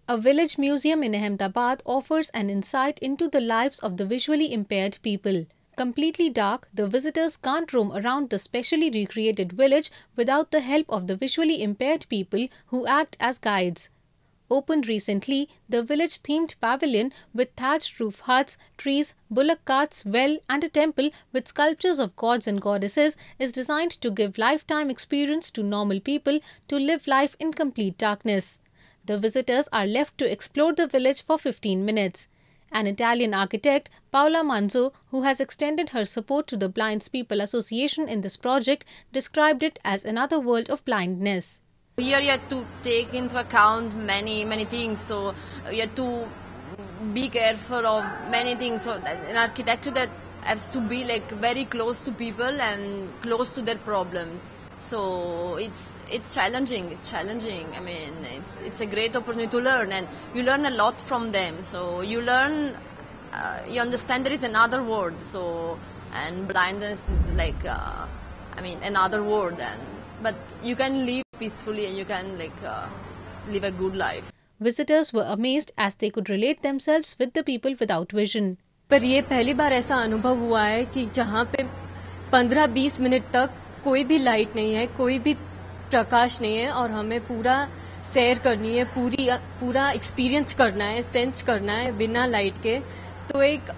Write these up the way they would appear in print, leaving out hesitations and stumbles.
A village museum in Ahmedabad offers an insight into the lives of the visually impaired people. Completely dark, the visitors can't roam around the specially recreated village without the help of the visually impaired people who act as guides. Opened recently, the village-themed pavilion with thatched roof huts, trees, bullock carts, well and a temple with sculptures of gods and goddesses is designed to give lifetime experience to normal people to live life in complete darkness. The visitors are left to explore the village for 15 minutes. An Italian architect, Paola Manzo, who has extended her support to the Blind People Association in this project, described it as another world of blindness. Here you have to take into account many things, so you have to be careful of many things. So an architecture that has to be like very close to people and close to their problems. So it's challenging. It's challenging. I mean, it's a great opportunity to learn, and you learn a lot from them. So you learn, you understand there is another world. So and blindness is like, another world, but you can live peacefully and you can live a good life. Visitors were amazed as they could relate themselves with the people without vision. पर ये पहली बार ऐसा अनुभव हुआ है कि जहाँ पे 15-20 मिनट तक कोई भी लाइट नहीं है, कोई भी प्रकाश नहीं है और हमें पूरा सैर करनी है, पूरा एक्सपीरियंस करना है, सेंस करना है बिना लाइट के। तो एक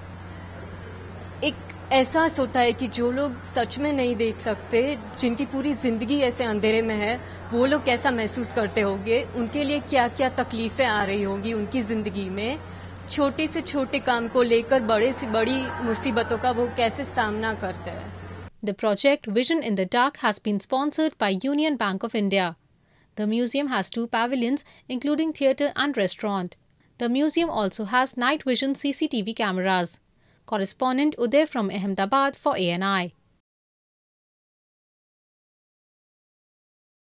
एहसास होता है कि जो लोग सच में नहीं देख सकते, जिनकी पूरी जिंदगी ऐसे अंधेरे में है, वो लोग कैसा महसूस करते होंगे, उनके लिए क्या क्या तकलीफें आ रही होंगी उनकी जिंदगी में, छोटे से छोटे काम को लेकर बड़े से बड़ी मुसीबतों का वो कैसे सामना करते हैं। The project Vision in the Dark has been sponsored by Union Bank of India. The museum has 2 pavilions, including theatre and restaurant. The museum also has night vision CCTV cameras. Correspondent Uday from Ahmedabad for ANI.